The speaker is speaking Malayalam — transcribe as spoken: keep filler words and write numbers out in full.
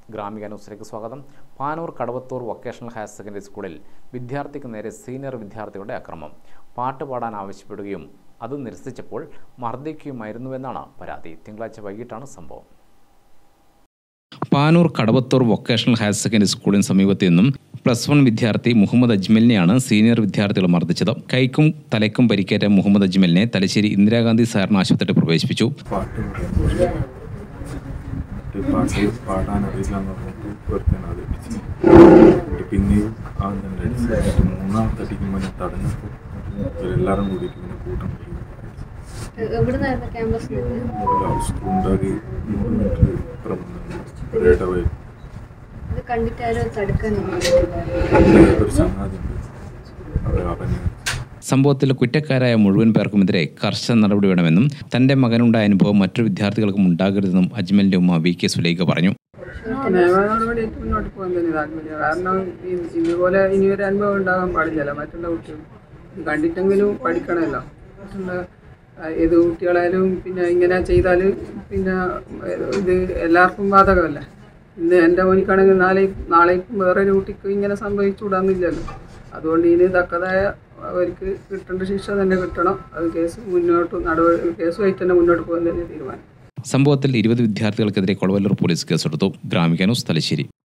ഗ്രാമിക ന്യൂസിലേക്ക് സ്വാഗതം. Panoor Kadavathur vocational higher secondary സ്കൂളിൽ വിദ്യാർത്ഥിക്ക് നേരെ സീനിയർ വിദ്യാർത്ഥിയുടെ അക്രമം. പാട്ട് പാടാൻ ആവശ്യപ്പെടുകയും അത് നിരസിച്ചപ്പോൾ മർദ്ദിക്കുകയുമായിരുന്നുവെന്നാണ് പരാതി. തിങ്കളാഴ്ച വൈകിട്ടാണ് സംഭവം. Panoor Kadavathur vocational higher secondary സ്കൂളിന് സമീപത്തു നിന്നും പ്ലസ് വൺ വിദ്യാർത്ഥി മുഹമ്മദ് അജ്മലിനെയാണ് സീനിയർ വിദ്യാർത്ഥികൾ മർദ്ദിച്ചത്. കൈക്കും തലയ്ക്കും പരിക്കേറ്റ മുഹമ്മദ് അജ്മലിനെ തലശ്ശേരി ഇന്ദിരാഗാന്ധി സഹകരണ ആശുപത്രിയിൽ പ്രവേശിപ്പിച്ചു. പാട്ട് പാടാൻ അറിയില്ലെന്ന് പറഞ്ഞിട്ട് ഒരുത്തന്നെ അത് അടിച്ചു. പിന്നെയും ആദ്യം അടിച്ചു. മൂന്നാമത്തെ അടിക്കുമ്പോൾ ഞാൻ തടഞ്ഞപ്പോൾ ഇവരെല്ലാവരും കൂടിയിട്ട് പിന്നെ കൂട്ടം സ്കൂളുണ്ടാക്കി നൂറ് മീറ്റർ ഇടവേ ഒരു സംഗതി ഉണ്ട്. അവർ അവനെ സംഭവത്തിൽ കുറ്റക്കാരായ മുഴുവൻ പേർക്കുമെതിരെ കർശന നടപടി വേണമെന്നും തന്റെ മകനുണ്ടായ അനുഭവം മറ്റു വിദ്യാർത്ഥികൾക്കും ഉണ്ടാകരുതെന്നും അജ്മലിന്റെ ഉമ്മ വി കെ സുലൈഖ പറഞ്ഞു. നിയമ നടപടി മുന്നോട്ട് പോകാൻ തന്നെ താല്പര്യം. കാരണം ഇതുപോലെ ഇനിയൊരു അനുഭവം ഉണ്ടാകാൻ പാടില്ലല്ലോ. മറ്റുള്ള കുട്ടികൾ കണ്ടിട്ടെങ്കിലും പഠിക്കണമല്ലോ. മറ്റുള്ള ഏത് കുട്ടികളായാലും പിന്നെ ഇങ്ങനെ ചെയ്താൽ പിന്നെ ഇത് എല്ലാവർക്കും ബാധകമല്ലേ. ഇന്ന് എൻ്റെ മോനിക്കാണെങ്കിൽ നാളെ നാളേക്കും വേറൊരു കുട്ടിക്ക് ഇങ്ങനെ സംഭവിച്ചുകൂടാന്നില്ലല്ലോ. അതുകൊണ്ട് ഇതിന് തക്കതായ അവർക്ക് കിട്ടേണ്ട ശിക്ഷ തന്നെ കിട്ടണം. അത് കേസ് മുന്നോട്ട് നടപടി കേസുമായിട്ട് തന്നെ മുന്നോട്ട് പോകാൻ തന്നെ തീരുമാനം. സംഭവത്തിൽ ഇരുപത് വിദ്യാർത്ഥികൾക്കെതിരെ കൊളവല്ലൂർ പോലീസ് കേസെടുത്തു. ഗ്രാമിക ന്യൂസ്, തലശ്ശേരി.